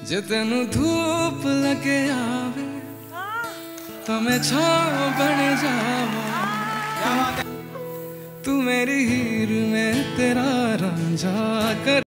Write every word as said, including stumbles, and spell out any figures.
जे तेनू धूप लगे आवे तो मैं छाव बन जावा। तू मेरी हीर में तेरा रांझा कर